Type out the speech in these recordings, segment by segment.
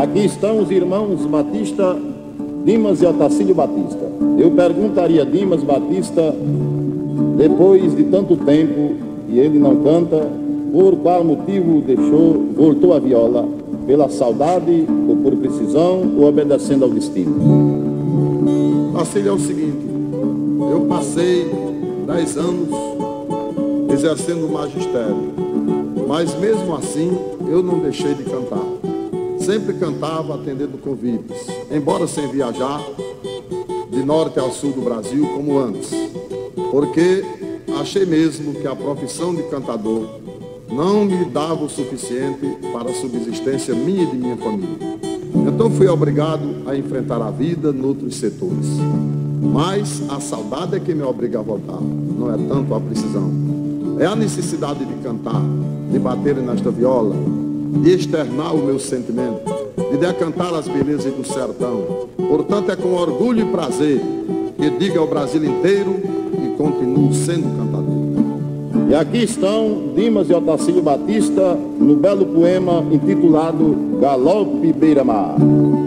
Aqui estão os irmãos Batista, Dimas e Otacílio Batista. Eu perguntaria a Dimas Batista, depois de tanto tempo e ele não canta, por qual motivo voltou a viola? Pela saudade ou por precisão ou obedecendo ao destino? Otacílio, é o seguinte, eu passei 10 anos exercendo o magistério, mas mesmo assim eu não deixei de cantar. Sempre cantava atendendo convites, embora sem viajar de norte ao sul do Brasil como antes, porque achei mesmo que a profissão de cantador não me dava o suficiente para a subsistência minha e de minha família. Então fui obrigado a enfrentar a vida noutros setores. Mas a saudade é que me obriga a voltar, não é tanto a precisão. É a necessidade de cantar, de bater nesta viola, de externar o meu sentimento, de decantar as belezas do sertão. Portanto, é com orgulho e prazer que digo ao Brasil inteiro e continuo sendo cantador. E aqui estão Dimas e Otacílio Batista no belo poema intitulado Galope Beira-Mar.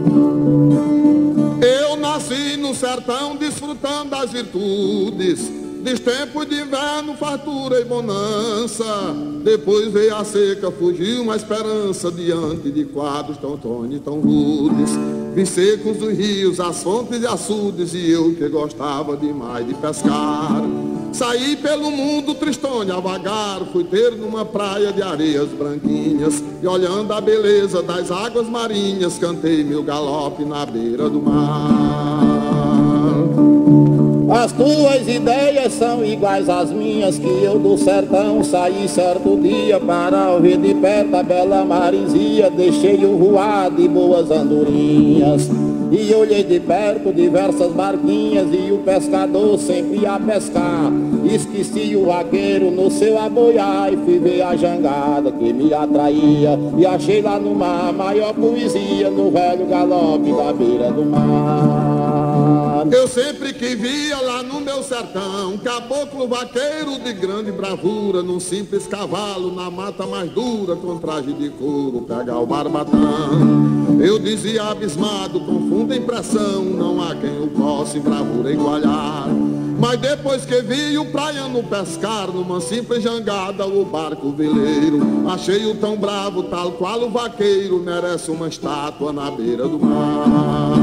Eu nasci no sertão desfrutando das virtudes, destempo de inverno, fartura e bonança. Depois veio a seca, fugiu uma esperança diante de quadros tão tônicos, tão rudes. Vi secos os rios, as fontes e açudes, e eu que gostava demais de pescar. Saí pelo mundo tristonho a vagar, fui ter numa praia de areias branquinhas, e olhando a beleza das águas marinhas, cantei meu galope na beira do mar. As tuas ideias são iguais às minhas, que eu do sertão saí certo dia para ouvir de perto a bela maresia. Deixei-o voar de boas andorinhas e olhei de perto diversas barquinhas e o pescador sempre a pescar. Esqueci o vaqueiro no seu aboiar e fui ver a jangada que me atraía, e achei lá no mar a maior poesia, no velho galope da beira do mar. Eu sempre que via lá no meu sertão caboclo vaqueiro de grande bravura, num simples cavalo na mata mais dura, com traje de couro pegar o barbatão. Eu dizia abismado, com funda impressão, não há quem o possa em bravura igualar. Mas depois que vi o praiano pescar numa simples jangada o barco veleiro, achei-o tão bravo, tal qual o vaqueiro, merece uma estátua na beira do mar.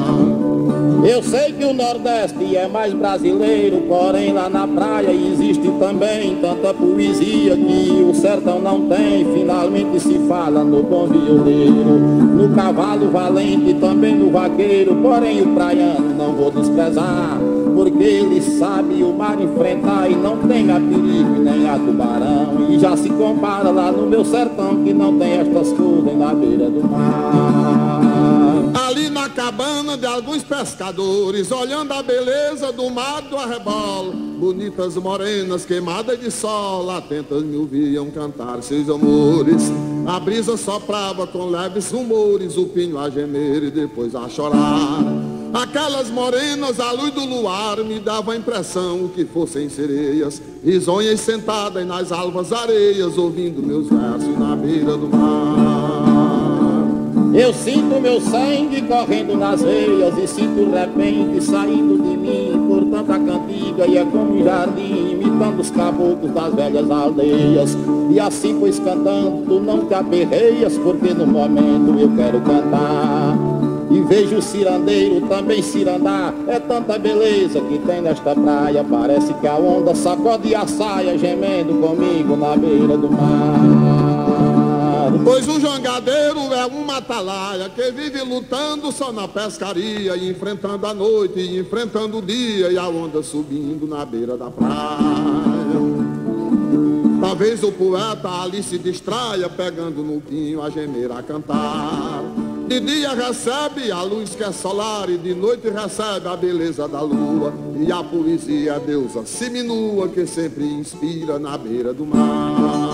Eu sei que o Nordeste é mais brasileiro, porém lá na praia existe também tanta poesia que o sertão não tem. Finalmente se fala no bom violeiro, no cavalo valente, também no vaqueiro. Porém o praiano não vou desprezar, porque ele sabe o mar enfrentar e não tem a perigo nem a tubarão. E já se compara lá no meu sertão, que não tem estas coisas na beira do mar. Ali na cabana de alguns pescadores, olhando a beleza do mar do arrebolo, bonitas morenas queimadas de sol, atentas me ouviam cantar seus amores. A brisa soprava com leves rumores, o pinho a gemer e depois a chorar. Aquelas morenas à luz do luar me davam a impressão que fossem sereias, risonhas sentadas nas alvas areias, ouvindo meus versos na beira do mar. Eu sinto meu sangue correndo nas veias e sinto de repente saindo de mim por tanta cantiga, e é como um jardim imitando os caboclos das velhas aldeias. E assim pois cantando tu não te aperreias, porque no momento eu quero cantar. E vejo o cirandeiro também cirandar, é tanta beleza que tem nesta praia, parece que a onda sacode a saia, gemendo comigo na beira do mar. Pois um jangadeiro é uma atalaia que vive lutando só na pescaria, e enfrentando a noite, e enfrentando o dia, e a onda subindo na beira da praia. Talvez o poeta ali se distraia, pegando no pinho a gemer, a cantar. De dia recebe a luz que é solar, e de noite recebe a beleza da lua, e a poesia é a deusa seminua que sempre inspira na beira do mar.